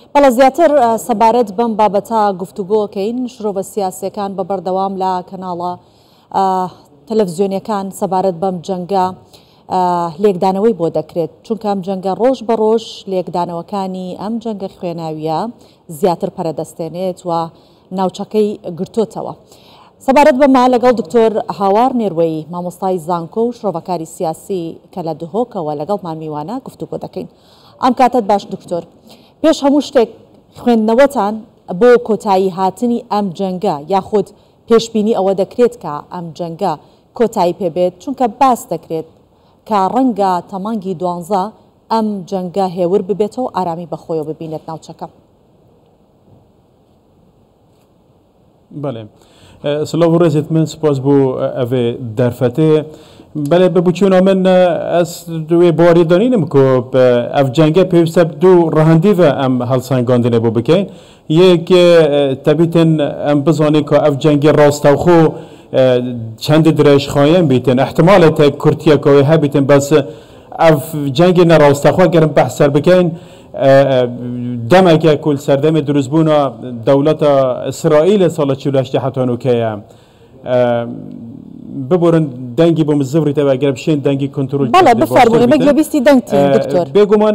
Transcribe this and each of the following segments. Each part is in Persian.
بەڵە زیاتر سەبارەت بەم بابەتە گفتوگۆکەین شرۆڤە سیاسیەکان بە بەردەوام لە کەناڵە تەلەڤیزیۆنیەکان سەبارەت بەم جەنگە لێکدانەوەی بۆ دەکرێت چونکە ئەم جەنگە ڕۆژ بە ڕۆژ لێکدانەوەکانی ئەم جەنگە خوێناویە زیاتر پەرەدەستێنێت و ناوچەکەی گرتوتەوە. سەبارەت بەما لەگەڵ دکتۆر هاوار نێروەیی مامۆستای زانکۆ و شرۆڤەکاری سیاسی کە لە دهۆکەوە لەگەڵمان میوانە گفتوگۆ دەکەین. ئەم کاتت باش دکتۆر، پێش هەموو شتێک خوێندنەوەتان بۆ کۆتایی هاتنی ئەم جەنگە یاخود پێشبینی ئەوە دەکرێت کە ئەم جەنگە کۆتایی پێبێت چونکە باس دەکرێت کە ڕەنگە تەمانگی 12 ئەم جەنگە هێور ببێتەوە ئارامی بەخۆیەوە ببینێت ناوچەکە. بله سلاو ڕێزت من سپاس بۆ ئەvê دەرفەتێ بەێ ببووچوونە من ئەس دوێ باریدانینم کۆ ئەف جەنگە پێویستە دوو ڕەهەندیڤە ئەم هەڵسەنگاندنێ بۆ بکەین. یەک تەبیتن ئەم بزانین کە ئەف جەنگی ڕاستەوخۆ چەندی درێژخایەن بیتن احتمالێتە کورتیەکەوەی هەبیتن بەس ئەف جەنگی نەڕاستەخوا گەرم بەحسەر بکەین دەمێکە کول سەردەمی دروستبوونە دەوڵەتە ئیسرائیل ساڵە 48 هەتانوکەیە ببورن دەنگی بۆ مزڤریتەوە گەرە بشێن دەنگی کۆنترۆل بەڵێ بفەرمووی بەگوێبیستی دەنگتی دکتۆر بێگومان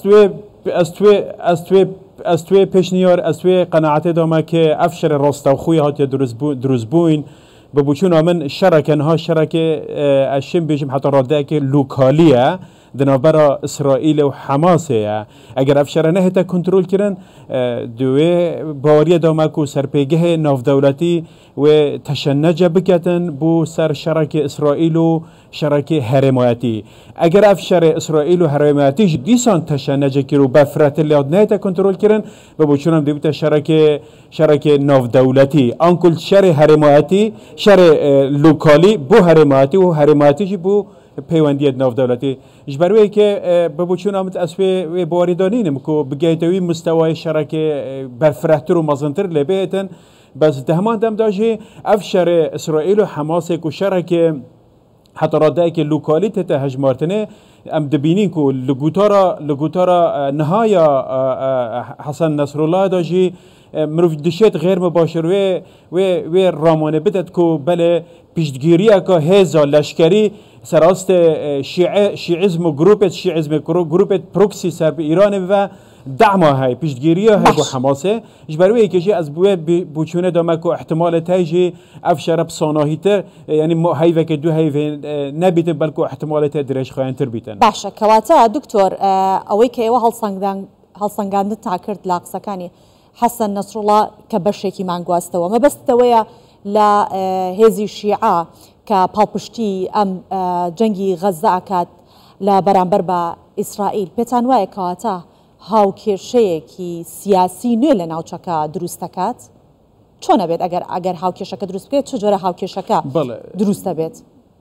ئەس توێ پێشنیار ئەس توێ قەنەعەتێ داما کە ئەف شەرە ڕاستەوخۆی هاتیە دروستبووین ببووچوونە من شەڕەکەنها شەڕەکێ ئەشم بێژم حتا ڕادەیەکێ لوکالیە دنابەرە ئیسرائیل و حەماسەیە ئەگەر ئەف شەرە نەهێتە کۆنترۆلکردن دوێ باوەریە داماک و سەرپێگەهێ ناودەوڵەتی وێ تەشەنەجە بکەتن بۆ سەر شەڕەکی ئیسرائیل و شەڕەکی هەرێمایەتی ئەگەر ئەف شەڕێ ئیسرائیل و هەرێمایەتیش دیسان تەشەنەجە کرد و بەفرەتە لێات نەهێتە کۆنترۆلکردن ببووچونم دەبێتە شەڕێکی ناودەوڵەتی ئەنکل شەڕی هەرێمایەتی شەڕێ لوکالی بۆ هەرێمایەتی و هەرێمایەتیشی بۆ پەیوەندیت ناودەوڵەتی ji ber wê ke bibûçûna min ez wê bawarîdanînim ku bigeytewî mustewayê şerekê berfirehtir û mezintir lê bêtin bes di heman dem de jî ev şerê İsraîl û Hemasê ku şerekê heta radeyekê lokalî tête hejmartinê em dibînin ku li gotara nihaya Hesen Nesrullah da jî mirov dişêt غêr mibaşir wê ramanê bidet ku belê piştgiriyeka hêza leşkerî سراسته شیعیزم و گروپت شیعیزم گروپت پروکسی سر به ایران و دعما های پیشگیری های با حماسه جبروی کشی از بوی بوچونه دامک و احتمال تایجی افشار بصاناهیتر یعنی هایو که دو هایو نبیته بلکه احتمال تا درش خواهن تر بیتن. باشه کواتا دکتور اوی که ایوه هالسنگاند تاکرد لاقسکانی حسن نصرالله کبشکی مانگواسته و ما بس تویا لا هزی شیعه کە پاڵپشتی ئەم جەنگی غەزە ئاکات لە بەرامبەر بە ئیسرائیل پێتان وایە کەواتە هاوکێشەیەکی سیاسی نوێ لە ناوچەکە دروست دەکات چۆنە بێت ئەگەر هاوکێشەکە دروست بکرێت چ جۆرە هاوکێشەکە دروستە بێت؟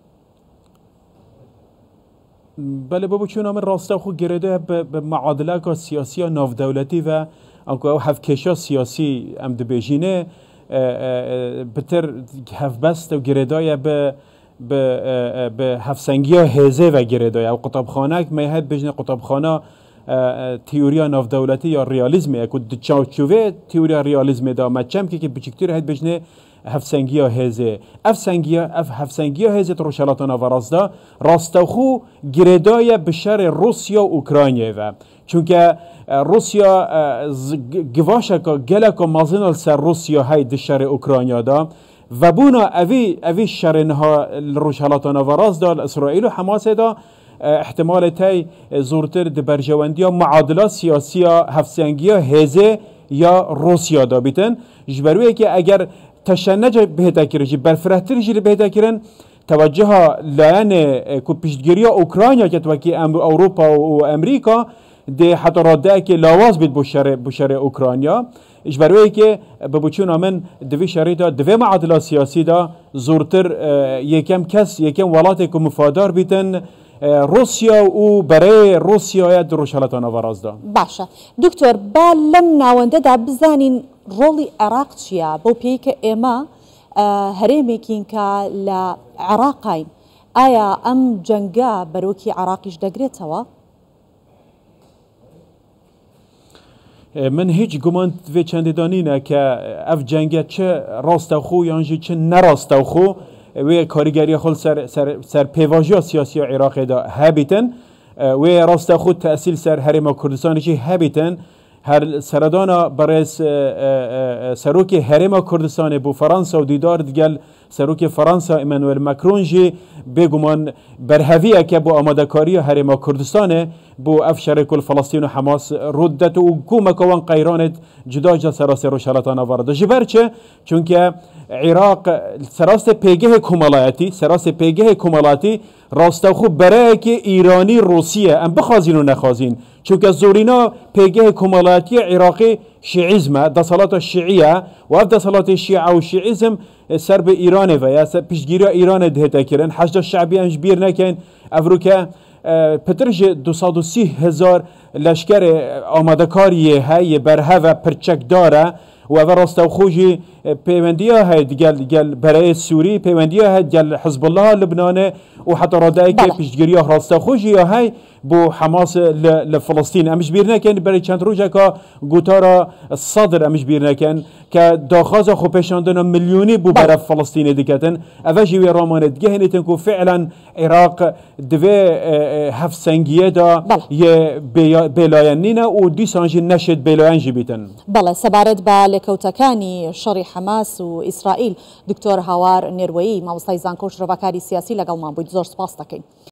بەڵێ ببووچوونە من ڕاستەوخۆ گرێدەیە بە مەعادلەکە سیاسیە ناودەوڵەتی و ئەنکو ئەو هەفکێشە سیاسی ئەم دەبێژینێ بتر هفبست و گردای به هفسنگی هزه و گردای او قطبخانه که میهد بجنه قطبخانه تئوریا نافدولتی یا ریالیزمه اکو دچاوچوه تئوریا ریالیزمه دا مچم که بچکتیر هد بجنه هفسنگی هزه هفسنگی هزه تروشالاتان و رازدا راستوخو گردای بشر روسیا و اوکراینیه و چونکه روسیا گواشا که گلک و مازنال سر روسیا های دشار اوکراینیا دا و بونا اوی شرنها روشالاتان و راز دا اسرائیل و حماس دا احتمال تای زورتر د برجواندی معادلات سیاسی هفسنگی هزه یا روسیا دا بیتن جبروی که اگر تشنج بهتا کرد برفرهتر جی بهتا کرن توجه لایان کو پیشگیری اوکراینیا که توکی اروپا و امریکا ده حتی راده که لاواز بید بشر اوکراینیا اجبروی که ببوچون من دوی شری دا دوی معادلات سیاسی دا زورتر یکم ولات که مفادار بیتن روسیا و برای روسیا دروشالاتان آوراز دا. باشه دکتر با لم ناونده دا بزانین رولی عراق چیه بو پی که اما هرمی کین که لعراقین آیا ام جنگا بروکی عراقیش دگریتوا؟ من هیچ گمان و چنددانینه که اف جنگ چه راستخو یانجی چه نراستخو و کارگری خل سر پیواژی سیاسی عراق دا هبیتن و راستخو تأثیر سر هرم کردستان چی هبیتن هر سردانا برای سروک هرم کردستان بو فرانسا و دیدار دیگل سروک فرانسا ایمانوئل ماکرون جی بگمان برهویه که بو آمادکاری هرم کردستان بو افشار کل فلسطین و حماس ردت و کومک وان قیرانت جدا جا سراس روشالتان وارد جبر چه چونکه عراق سراس پیگه کمالاتی راسته خوب برای که ایرانی روسیه ام بخوازین و نخوازین چونکه زورینا پیگه کمالاتی عراقی شیعیزمه دسالات شیعیه و اف دسالات شیعه و شیعیزم سر به ایرانه و یا پیشگیری ایران دهتا کرن حشد شعبی انج بیر نکن افروکه پترش 230,000 لشکر آمادکاری های برها و پرچک داره و اول راسته خوشی پیوندیه های گل برای سوری پیوندیه های گل حزب الله لبنانه و حتی رادعی که پیشگیری راسته خوشی های بو حماس لفلسطین امش بیر نکن برای چند روزه که گوتارا صدر امش بیر نکن که داخاز خو پیشاندن میلیونی بو برای فلسطین دیگتن اوجی و رامانت گهنیتن که فعلا عراق دوی هفت سنگیه دا یه بلاینینه و دیسانجی نشد بلاینجی بیتن بله سبارت با لکوتکانی شری حماس و اسرائیل دکتور هاوار نروی مامۆستای زانکۆ شرۆڤەکاری سیاسی لەگەڵمان بوویت زۆر سپاس دەکەین.